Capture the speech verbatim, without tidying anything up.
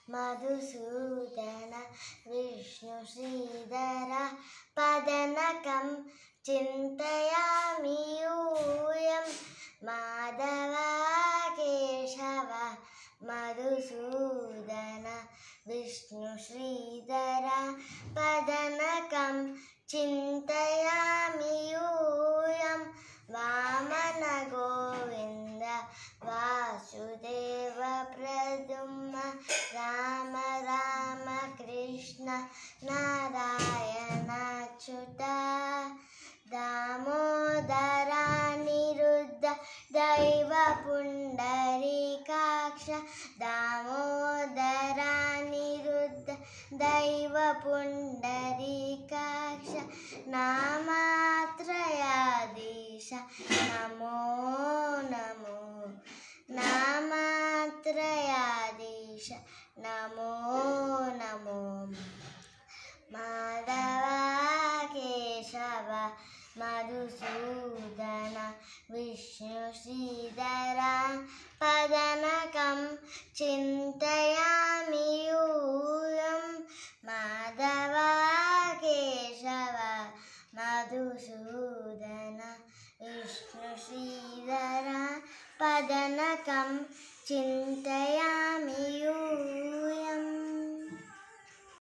Madhusudhana Vishnu Sridhara Padanakam Chintayami Yuyam Madhava Keshava Madhusudhana Vishnu Sridhara Padanakam Chintayami Yuyam Vamana Govinda Vasudeva Pradumma Rama Rama Krishna Narayana Achyuta Damodara Niruddha Daiva Pundarikaksha Damodara Niruddha Daiva Pundarikaksha Namatrayadisha Namo Namo Namatrayadisha Namo Namo Madhava Keshava Madhusudhana Vishnu Sridhara Padanakam Chintayami Yuyam Madhava Keshava Madhusudhana Vishnu Sridhara Padanakam Chintayami Yuyam